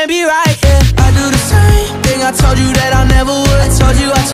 can't be right, yeah. I do the same thing I told you that I never would. I told you